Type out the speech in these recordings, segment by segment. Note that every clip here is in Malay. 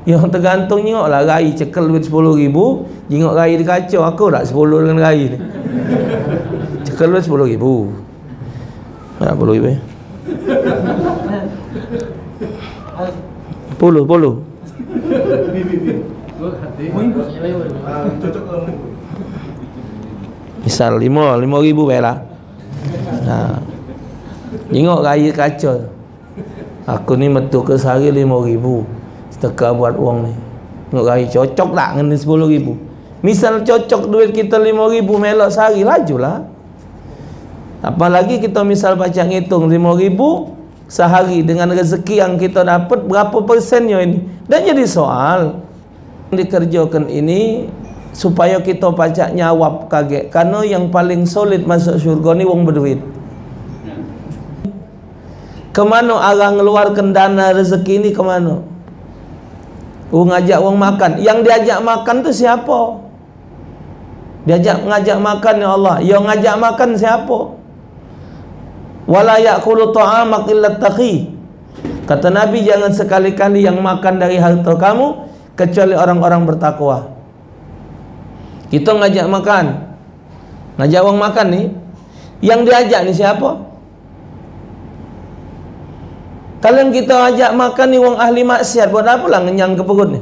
Yang tergantung tengoklah rai cekel duit 10,000, jengok rai dia kacau, aku tak 10 dengan rai ni. Cekel duit 10,000. Nak 10,000. 10. Misal 5,000 baiklah. Tengok raya kacau. Aku ni metu ke sehari 5,000. Seteka buat uang ni. Tengok raya cocok tak dengan 10,000. Misal cocok duit kita 5,000 melok sehari, lajulah. Apalagi kita misal baca ngitung 5,000 sehari dengan rezeki yang kita dapat, berapa persennya ini. Dan jadi soal dikerjakan ini supaya kita pacak nyawab kaget, karena yang paling solid masuk syurga ni wong berduit. Kemana arah ngeluarkan dana rezeki ni, kemana? Ngajak wong makan. Yang diajak makan tu siapa? Ngajak makan ya Allah. Yang ngajak makan siapa? Wala ya'kulu ta'amak illa taqi. Kata Nabi, jangan sekali-kali yang makan dari harta kamu kecuali orang-orang bertakwa. Kita ngajak makan, ngajak orang makan ni, yang diajak ni siapa? Kalau kita ajak makan ni wong ahli maksiat, buat apa lah ngenyang ke perut ni?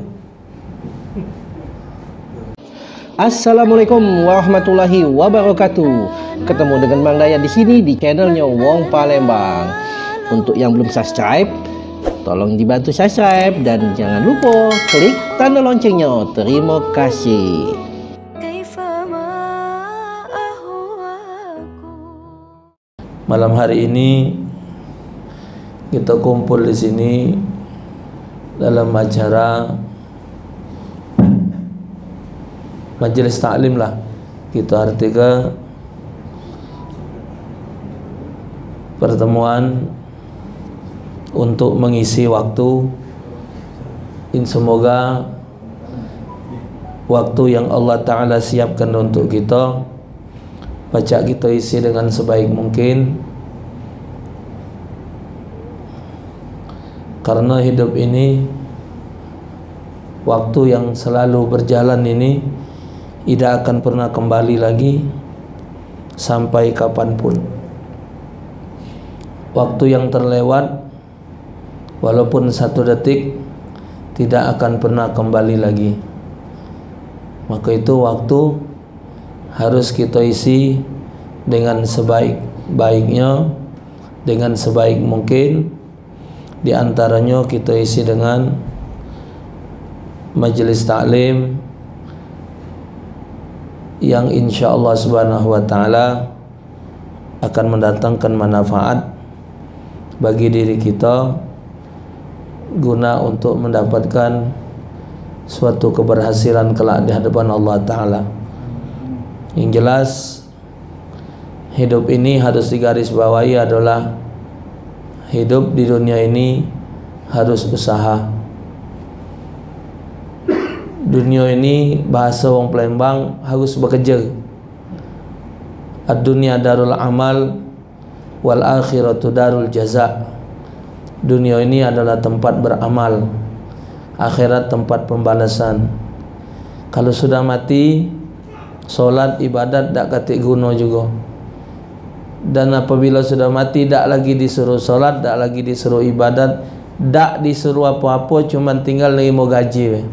Assalamualaikum warahmatullahi wabarakatuh. Ketemu dengan Mang Dayat di sini di channelnya Wong Palembang. Untuk yang belum subscribe, tolong dibantu subscribe dan jangan lupa klik tanda loncengnya. Terima kasih. Malam hari ini kita kumpul di sini dalam acara majelis taklim lah kita artikan, pertemuan untuk mengisi waktu. Semoga waktu yang Allah Ta'ala siapkan untuk kita, baca kita isi dengan sebaik mungkin, karena hidup ini, waktu yang selalu berjalan ini tidak akan pernah kembali lagi sampai kapanpun. Waktu yang terlewat walaupun 1 detik tidak akan pernah kembali lagi. Maka itu waktu harus kita isi dengan sebaik-baiknya, dengan sebaik mungkin. Di antaranya kita isi dengan majelis taklim yang insya-Allah Subhanahu wa taala akan mendatangkan manfaat bagi diri kita, guna untuk mendapatkan suatu keberhasilan kelak di hadapan Allah Ta'ala. Yang jelas, hidup ini harus digarisbawahi adalah hidup di dunia ini harus usaha. Dunia ini bahasa wong Palembang harus bekerja. Ad-dunya darul amal wal akhiratu darul jaza. Dunia ini adalah tempat beramal, akhirat tempat pembalasan. Kalau sudah mati, solat ibadat tak katik guna juga. Dan apabila sudah mati, tak lagi disuruh solat, tak lagi disuruh ibadat, tak disuruh apa-apa, cuma tinggal nerima gaji,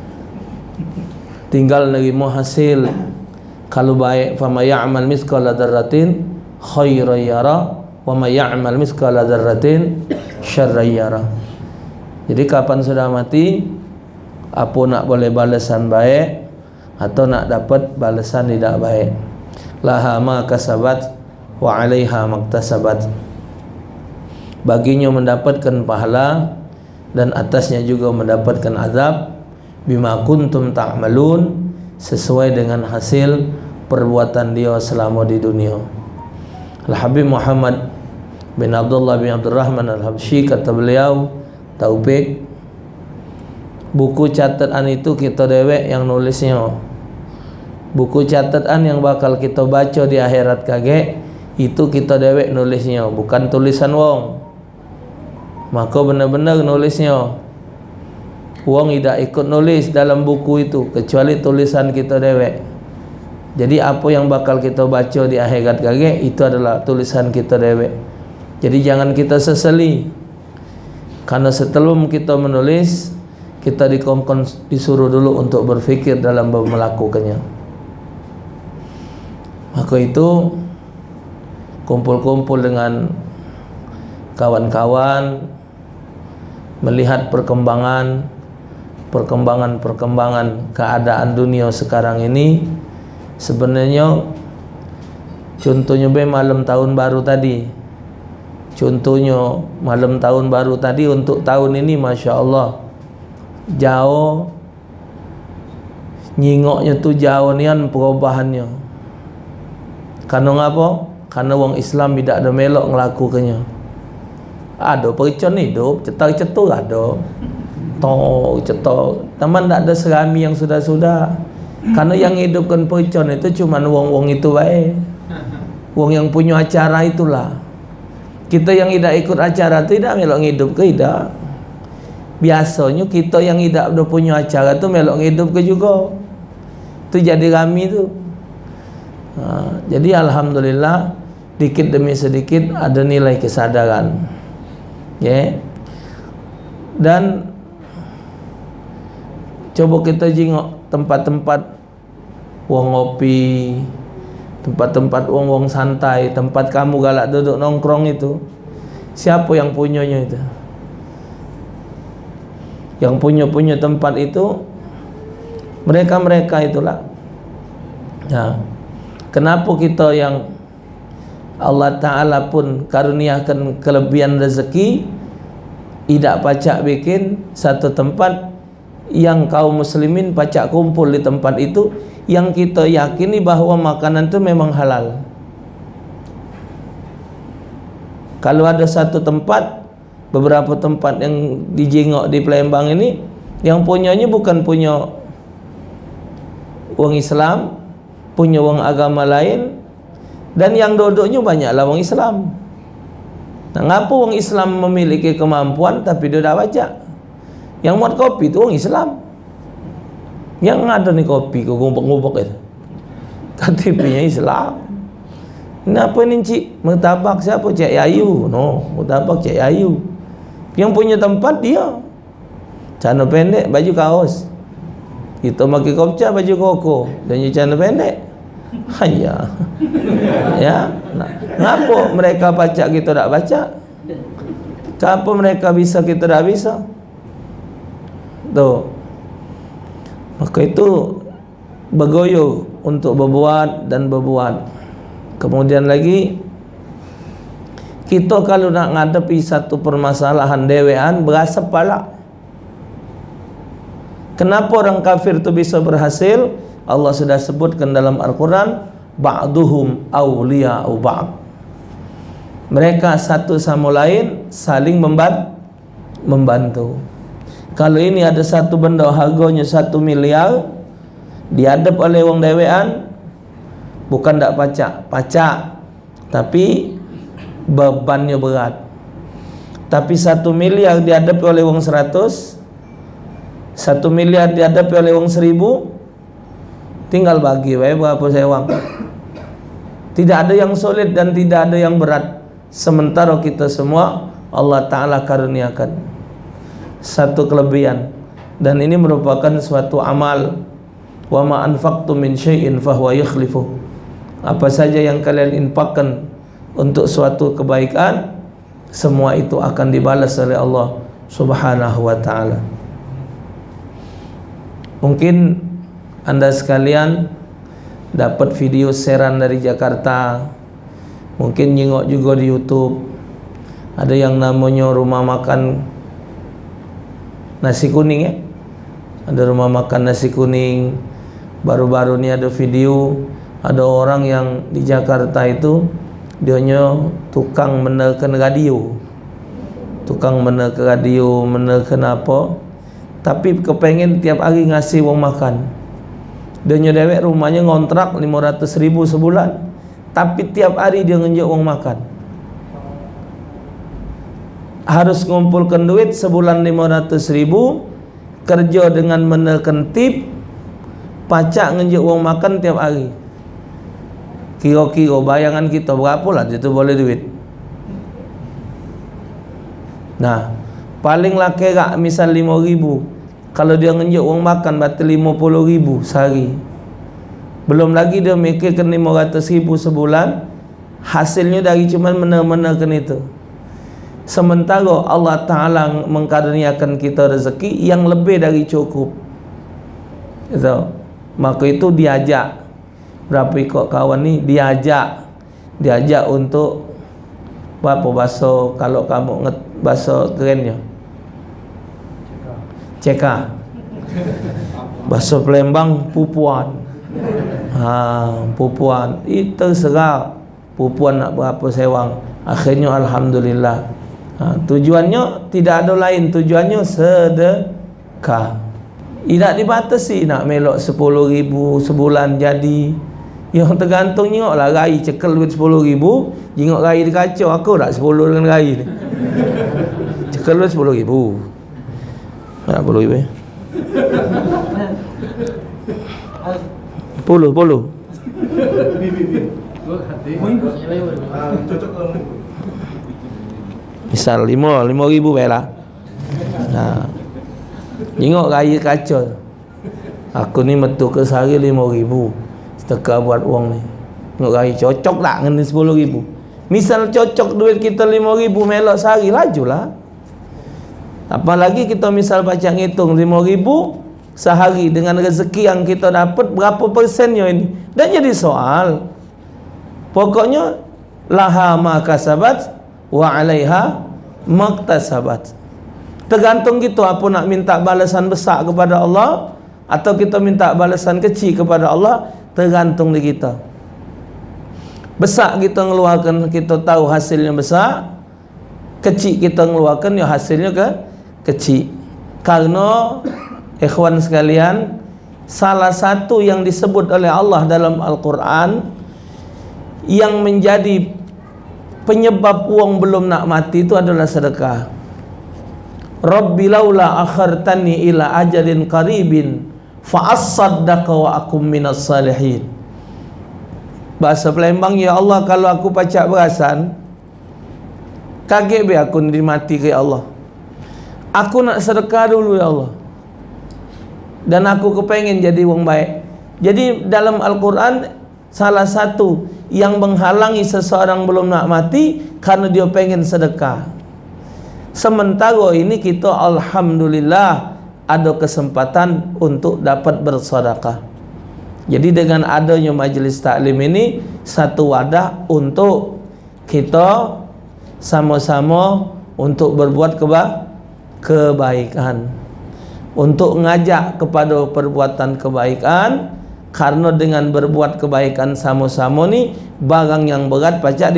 tinggal nerima hasil. Kalau baik, fama ya'mal mithqala dzarratin khairan yara wa ma ya'mal mithqala dzarratin syarran yara. Jadi kapan sudah mati, apa nak boleh balasan baik atau nak dapat balasan tidak baik. Laha ma kasabat wa 'alaiha maktasabat. Baginya mendapatkan pahala dan atasnya juga mendapatkan azab. Bima kuntum ta'malun, sesuai dengan hasil perbuatan dia selama di dunia. Al-Habib Muhammad bin Abdullah bin Abdurrahman Al-Habsyi kata beliau, Taufik, buku catatan itu kita dewek yang nulisnya. Buku catatan yang bakal kita baca di akhirat kage, itu kita dewek nulisnya, bukan tulisan wong. Maka benar-benar nulisnya. Wong tidak ikut nulis dalam buku itu kecuali tulisan kita dewek. Jadi apa yang bakal kita baca di akhirat kage itu adalah tulisan kita dewek. Jadi jangan kita sesali, karena sebelum kita menulis kita disuruh dulu untuk berfikir dalam melakukannya. Maka itu kumpul-kumpul dengan kawan-kawan, melihat perkembangan keadaan dunia sekarang ini. Sebenarnya contohnya malam tahun baru tadi, untuk tahun ini Masya Allah jauh nyingoknya tuh jauh nian perubahannya. Karena ngapa? Karena wong Islam tidak ada melok ngelakukannya. Ada percon hidup cetar-cetur ada cetok teman tak ada serami yang sudah-sudah. Karena yang hidupkan percon itu cuma wong-wong itu baik, wong yang punya acara itulah. Kita yang tidak ikut acara tidak melok hidup ke tidak. Biasanya kita yang tidak udah punya acara itu melok hidup ke juga. Itu jadi kami itu. Nah, jadi alhamdulillah dikit demi sedikit ada nilai kesadaran. Ya. Dan coba kita jengok tempat-tempat wong ngopi, tempat-tempat wong santai, tempat kamu galak duduk nongkrong itu. Siapa yang punyanya itu? Yang punya tempat itu mereka itulah. Nah, kenapa kita yang Allah Ta'ala pun karuniakan kelebihan rezeki tidak pacak bikin satu tempat yang kaum muslimin pacak kumpul di tempat itu, yang kita yakini bahwa makanan itu memang halal. Kalau ada satu tempat, beberapa tempat yang dijengok di Palembang ini, yang punyanya bukan punya wong Islam, punya wong agama lain, dan yang duduknya banyaklah wong Islam. Nah, ngapa wong Islam memiliki kemampuan tapi dia tidak baca? Yang buat kopi itu orang Islam. Yang ada nih kopi kok ngumpuk-ngumpuk itu KTP-nya Islam. Kenapa ini cik? Murtabak siapa? Cik Yayu. No, murtabak Cik Yayu. Yang punya tempat dia. Celana pendek, baju kaos. Kita pakai kopca, baju koko. Dan celana pendek. Hanya. Ya. Nah, kenapa mereka baca kita tak baca? Kenapa mereka bisa kita tak bisa? Tuh. Maka itu bergoyo untuk berbuat dan berbuat. Kemudian lagi kita kalau nak ngadepi satu permasalahan dewean berasa pala. Kenapa orang kafir itu bisa berhasil? Allah sudah sebutkan dalam Al-Quran, ba'duhum awliya'u ba'd. Mereka satu sama lain saling membantu. Kalau ini ada satu benda harganya 1 miliar, dihadap oleh wong dewean, bukan tak pacak, tapi bebannya berat. Tapi 1 miliar dihadapi oleh wong 100, 1 miliar dihadapi oleh wong 1000, tinggal bagi berapa sewang. Tidak ada yang sulit dan tidak ada yang berat. Sementara kita semua Allah Ta'ala karuniakan satu kelebihan, dan ini merupakan suatu amal. Wa ma anfaqtum min syai'in fahuwa yukhlifuh. Apa saja yang kalian infakkan untuk suatu kebaikan, semua itu akan dibalas oleh Allah Subhanahu wa ta'ala. Mungkin Anda sekalian dapat video sharean dari Jakarta, mungkin nyengok juga di YouTube. Ada yang namanya rumah makan nasi kuning ya. Ada rumah makan nasi kuning. Baru-baru ini ada video, ada orang yang di Jakarta itu dianya tukang menekan radio. Tukang menekan radio, menekan apa? Tapi kepengen tiap hari ngasih wong makan. Dianya dewek rumahnya ngontrak 500.000 sebulan, tapi tiap hari dia ngenjuk wong makan. Harus ngumpulkan duit sebulan 500.000. kerja dengan menekan tip, pacak ngenjuk uang makan tiap hari. Kira-kira bayangan kita berapa lah dia tu boleh duit. Nah, paling lah kerak misal 5,000. Kalau dia ngenjuk uang makan berarti 50,000 sehari. Belum lagi dia mikirkan 500,000 sebulan. Hasilnya dari cuman menekan itu. Sementara Allah Ta'ala mengkaruniakan kita rezeki yang lebih dari cukup. Itu. Maka itu diajak. Berapa ikut kawan ni? Diajak untuk apa bahasa, kalau kamu bahasa kerennya? Ceka. Bahasa Palembang pupuan. Pupuan. Itu serah. Pupuan nak berapa sewang. Akhirnya alhamdulillah. Tujuannya tidak ada lain, tujuannya sedekah. Tidak dibatasi nak melok 10,000 sebulan jadi. Yang tergantung tengoklah rai cekel duit 10,000, jengok rai di kacau, aku tak 10 dengan rai ni. Cekel duit 10,000. Tak 10,000. 10. Misal 5,000 baiklah. Tengok raya kacau. Aku ni metu ke sehari 5,000 sedekah buat uang ni. Tengok raya cocok tak dengan 10,000. Misal cocok duit kita 5,000 melok sehari, lajulah. Apalagi kita misal baca ngitung 5,000 sehari dengan rezeki yang kita dapat berapa persennya ini. Dan jadi soal. Pokoknya laha ma kasabat wa 'alaiha maktasabat. Tergantung kita apa nak minta balasan besar kepada Allah atau kita minta balasan kecil kepada Allah, tergantung di kita. Besar kita ngeluarkan, kita tahu hasilnya besar. Kecil kita ngeluarkan, ya hasilnya kecil. Karena ikhwan sekalian, salah satu yang disebut oleh Allah dalam Al-Quran yang menjadi penyebab uang belum nak mati itu adalah sedekah. Rabbi laula akhartani ila ajalin qaribin fa as-saddaqa wa akum minas salihin. Bahasa Palembang, ya Allah, kalau aku pacak berasan, kaget be aku dimati ke Allah. Aku nak sedekah dulu ya Allah. Dan aku kepengen jadi orang baik. Jadi dalam Al-Quran, salah satu yang menghalangi seseorang belum nak mati karena dia pengen sedekah. Sementara ini kita alhamdulillah ada kesempatan untuk dapat bersedekah. Jadi dengan adanya majlis taklim ini satu wadah untuk kita sama-sama untuk berbuat kebaikan, untuk ngajak kepada perbuatan kebaikan. Karena dengan berbuat kebaikan sama-sama ni, barang yang berat pacak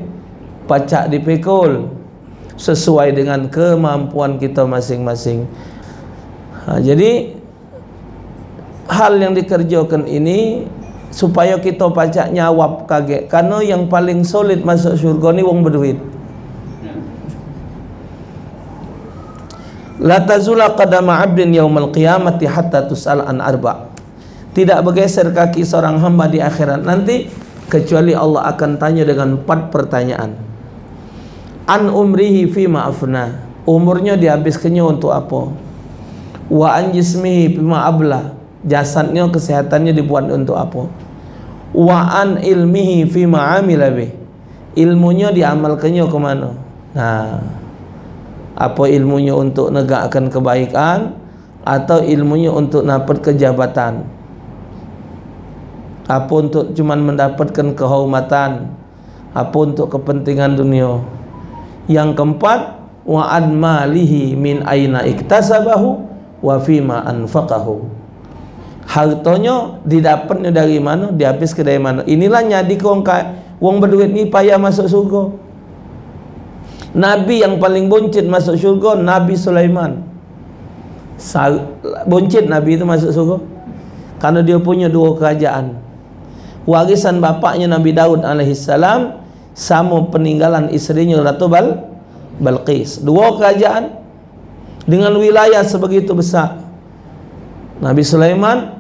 dipikul sesuai dengan kemampuan kita masing-masing. Jadi hal yang dikerjakan ini supaya kita pacak nyawab kaget. Karena yang paling solid masuk syurga ni wong berduit. La tazula qadama 'abdin yaumal qiyamati hatta tus'al an arba'. Tidak bergeser kaki seorang hamba di akhirat nanti kecuali Allah akan tanya dengan 4 pertanyaan. An umrihi fima afna, umurnya dihabiskannya untuk apa? Wa an jismihi fima abla, jasadnya, kesehatannya dibuat untuk apa? Wa an ilmihi fima amila bih, ilmunya diamalkannya ke mana? Nah, apa ilmunya untuk negakkan kebaikan atau ilmunya untuk dapat kejabatan? Apa untuk cuman mendapatkan kehormatan? Apa untuk kepentingan dunia? Yang keempat, wa an malihi min aina iktasabahu wa fima anfaqahu. Hartanya didapatnya dari mana, dihabis ke dari mana. Inilah nyadi wong berduit ni payah masuk surga. Nabi yang paling buncit masuk surga Nabi Sulaiman. Buncit Nabi itu masuk surga karena dia punya 2 kerajaan. Warisan bapaknya Nabi Daud alaihissalam sama peninggalan isterinya Ratu Balqis. 2 kerajaan dengan wilayah sebegitu besar. Nabi Sulaiman,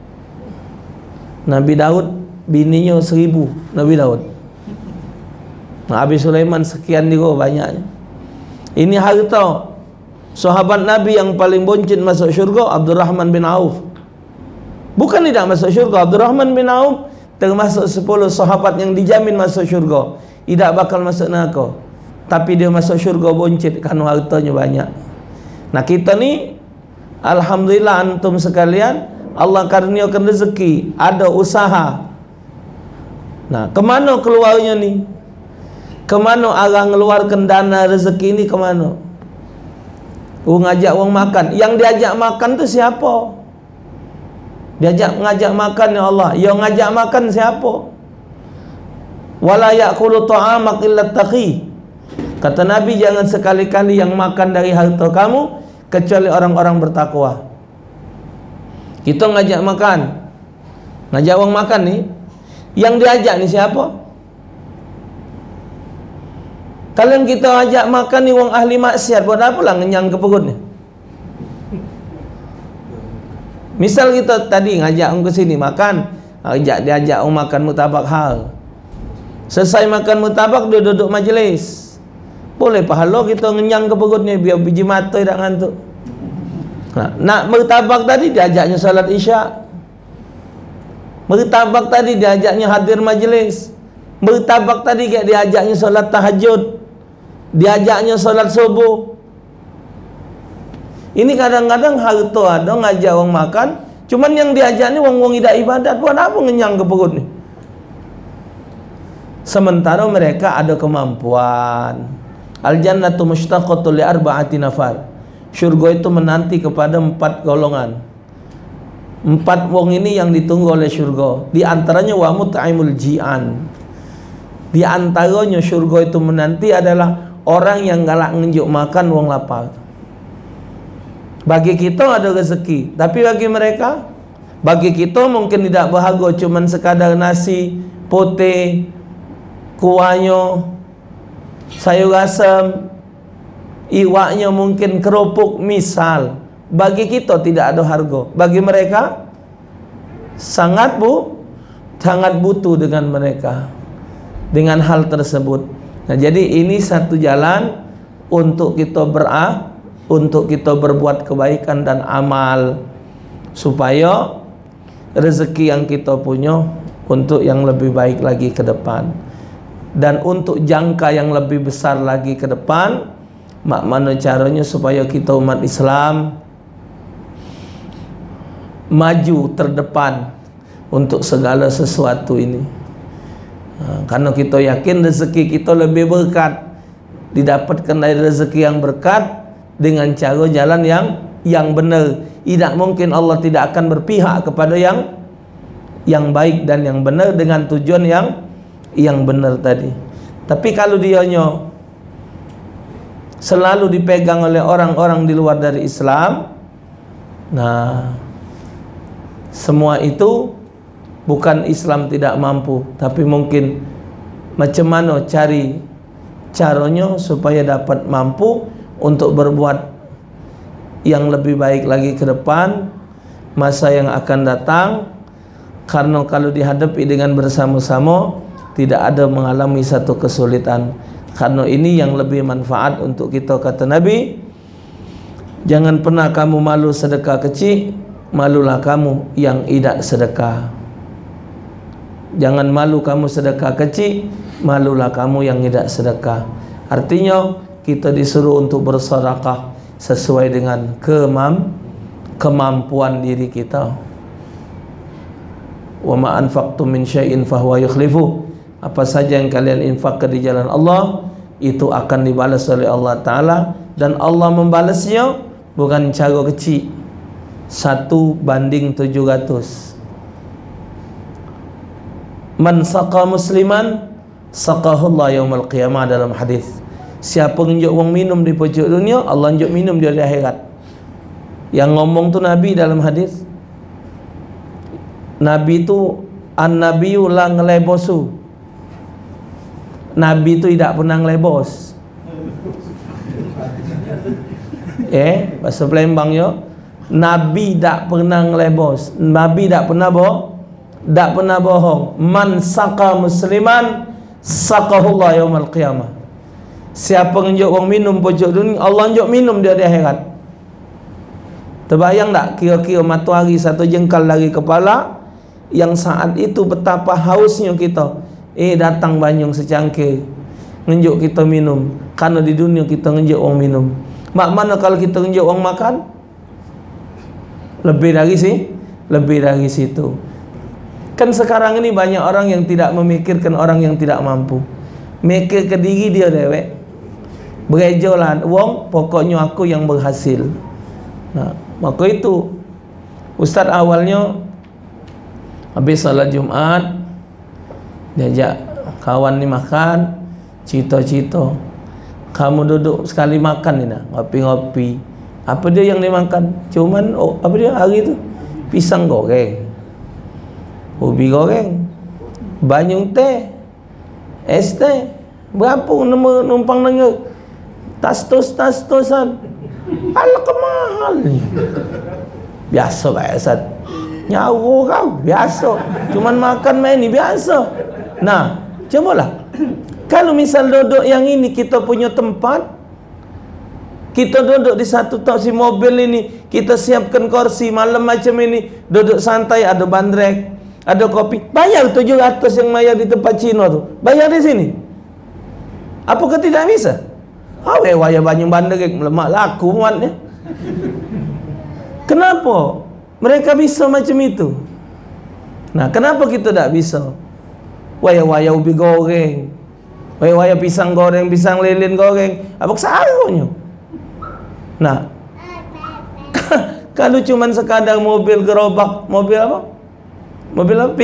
Nabi Daud bininya 1000 Nabi Daud. Nabi Sulaiman sekian juga banyaknya. Ini harta sahabat Nabi yang paling buncit masuk syurga, Abdurrahman bin Auf. Bukan tidak masuk syurga, Abdurrahman bin Auf termasuk 10 sahabat yang dijamin masuk syurga, tidak bakal masuk neraka. Tapi dia masuk syurga buncit karena hartanya banyak. Nah kita ni alhamdulillah antum sekalian Allah karuniakan rezeki, ada usaha. Nah, kemana keluarnya ni? Kemana orang ngeluarkan dana rezeki ini kemana? Ngajak orang makan. Yang diajak makan tu siapa? Ngajak makan ya Allah. Yang ngajak makan siapa? Wala ya'kulu ta'amak illa taqi. Kata Nabi, jangan sekali-kali yang makan dari harta kamu kecuali orang-orang bertakwa. Kita ngajak makan, ngajak orang makan ni, yang diajak ni siapa? Kalau yang kita ajak makan ni orang ahli maksiat, buat apa lah ngenyang ke perut ni? Misal kita tadi ngajak orang ke sini makan, diajak orang makan mutabak hal. Selesai makan mutabak, dia duduk majlis. Boleh pahala kita ngenyang ke perutnya biar biji mata tak ngantuk. Nak mertabak tadi diajaknya salat isyak. Mertabak tadi diajaknya hadir majlis. Mertabak tadi diajaknya salat tahajud. Diajaknya salat subuh. Ini kadang-kadang harta ada ngajak orang makan, cuman yang diajak ni wong-wong tidak ibadat, buat apa ngenyang ke perut ni? Sementara mereka ada kemampuan. Al-jannatu mushtaqatu li arba'ati nafar. Syurga itu menanti kepada 4 golongan. 4 wong ini yang ditunggu oleh syurga. Di antaranya wa mut'imul ji'an. Di antaranya syurga itu menanti adalah orang yang galak ngenjuk makan wong lapar. Bagi kita ada rezeki, tapi bagi mereka, bagi kita mungkin tidak berharga, cuman sekadar nasi putih, kuahnya sayur asam, iwaknya mungkin kerupuk misal. Bagi kita tidak ada harga, bagi mereka sangat butuh dengan mereka, dengan hal tersebut. Nah, jadi ini satu jalan untuk kita berbuat kebaikan dan amal, supaya rezeki yang kita punya untuk yang lebih baik lagi ke depan, dan untuk jangka yang lebih besar lagi ke depan. Mana caranya supaya kita umat Islam maju terdepan untuk segala sesuatu ini. Karena kita yakin rezeki kita lebih berkat, didapatkan dari rezeki yang berkat dengan cara jalan yang benar. Tidak mungkin Allah tidak akan berpihak kepada yang baik dan yang benar dengan tujuan yang benar tadi. Tapi kalau dianya selalu dipegang oleh orang-orang di luar dari Islam, nah semua itu bukan Islam tidak mampu, tapi mungkin macam mana cari caranya supaya dapat mampu untuk berbuat yang lebih baik lagi ke depan, masa yang akan datang. Karena kalau dihadapi dengan bersama-sama, tidak ada mengalami satu kesulitan. Karena ini yang lebih manfaat untuk kita. Kata Nabi, jangan pernah kamu malu sedekah kecil, malulah kamu yang tidak sedekah. Jangan malu kamu sedekah kecil, malulah kamu yang tidak sedekah. Artinya kita disuruh untuk bersedekah sesuai dengan kemampuan diri kita. Wa ma anfaqtum min syai'in fahuwa yukhlifu. Apa saja yang kalian infakkan di jalan Allah, itu akan dibalas oleh Allah Ta'ala. Dan Allah membalasnya bukan cara kecil, 1:700. Man saqa musliman saqahullah yaumal qiyamah, dalam hadis. Siapa nunjuk orang minum di pojok dunia, Allah nunjuk minum dia di akhirat. Yang ngomong tu Nabi dalam hadis. Nabi tu an-nabiyyu la ngelebosu. Nabi itu tidak pernah ngelebos. Bahasa Palembang yo, Nabi tak pernah ngelebos, Nabi tak pernah bohong. Man saqa musliman saqahullah yaumal qiyamah. Siapa ngenjuk orang minum pojok dunia, Allah ngenjuk minum dia di akhirat. Terbayang tak kira-kira matahari satu jengkal dari kepala, yang saat itu betapa hausnya kita. Datang banyung secangkir ngenjuk kita minum, karena di dunia kita ngenjuk orang minum. Mak mana kalau kita ngenjuk orang makan? Lebih dari situ. Kan sekarang ini banyak orang yang tidak memikirkan orang yang tidak mampu. Mikir ke diri dia dewek. Berejolah wong, pokoknya aku yang berhasil. Nah, maka itu Ustaz awalnya habis salat Jumat diajak kawan ni makan, cita-cita kamu duduk sekali makan ni nak ngopi-ngopi. Apa dia yang dimakan? Cuman apa dia hari tu? Pisang goreng, ubi goreng, banyung teh, es teh. Berapa numpang dengar? Tas-tosan. Alah kemahal ni. Biasa pak Ustaz. Nyawa kau biasa. Cuman makan main ni biasa. Nah, cobalah. Kalau misal duduk yang ini kita punya tempat, kita duduk di satu taksi mobil ini, kita siapkan kursi malam macam ini, duduk santai, ada bandrek, ada kopi. Bayar 700 yang bayar di tempat Cina tu. Bayar di sini. Apakah tidak bisa? Waya banyak bandrek melemak laku muatnya. Kenapa mereka bisa macam itu? Nah, kenapa kita tak bisa? Waya ubi goreng, waya pisang goreng, pisang lilin goreng, apa kesarunya? Nah, kalau cuman sekadar mobil gerobak, mobil apa? Mobil apa?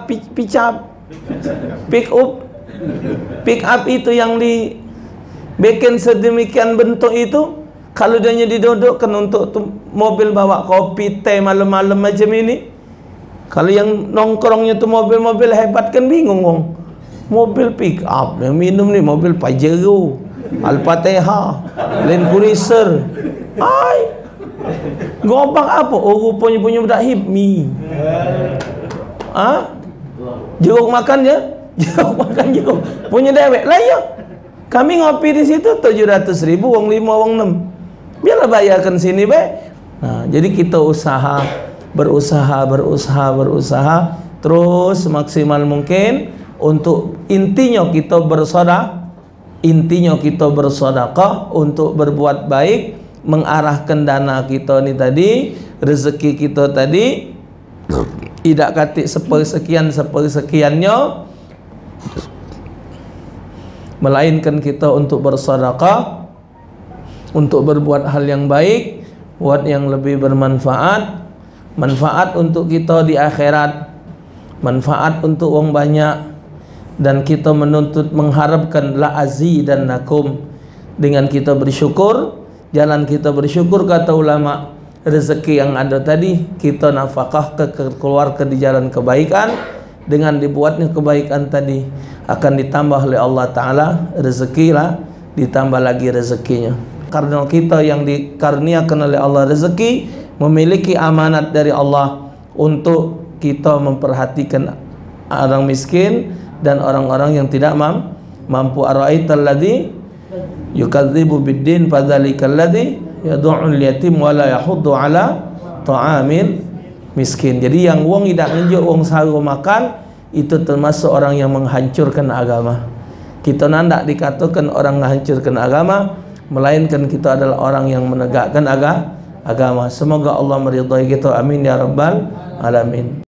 Pick up itu yang dibikin sedemikian bentuk itu, kalau dia didudukkan untuk mobil bawa kopi, teh malam-malam macam ini, kalau yang nongkrongnya tu mobil-mobil hebat kan bingung wong. Mobil pick up yang minum ni mobil Pajero, Al-Fatihah, Land Cruiser. Ai. Gobak apa? Rupanya punya budak hipmi. Jeruk makan je. Jeruk makan jeruk. Punya dewek lah ya. Kami ngopi di situ 700.000, wong 5, wong 6. Biarlah bayarkan sini baik. Nah, jadi kita berusaha terus maksimal mungkin untuk intinya kita bersedekah untuk berbuat baik, mengarahkan dana kita ni tadi, rezeki kita tadi, tidak katik sepersekiannya, melainkan kita untuk bersedekah, untuk berbuat hal yang baik, buat yang lebih bermanfaat, manfaat untuk kita di akhirat, manfaat untuk orang banyak, dan kita menuntut mengharapkan la azidannakum, dengan kita bersyukur. Jalan kita bersyukur, kata ulama, rezeki yang ada tadi kita nafkah ke keluarga di jalan kebaikan. Dengan dibuatnya kebaikan tadi akan ditambah oleh Allah Ta'ala rezeki lah, ditambah lagi rezekinya. Karena kita yang dikaruniakan oleh Allah rezeki, memiliki amanat dari Allah untuk kita memperhatikan orang miskin dan orang-orang yang tidak mampu. Ara'aital ladzi yukadzibu biddin fadzalikal ladzi yad'ul yatim wa la yahuddu ala ta'amil miskin. Jadi yang wong tidak nunjuk wong saru makan, itu termasuk orang yang menghancurkan agama. Kita nandak dikatakan orang menghancurkan agama, melainkan kita adalah orang yang menegakkan agama. Semoga Allah meridai kita. Amin ya rabbal alamin.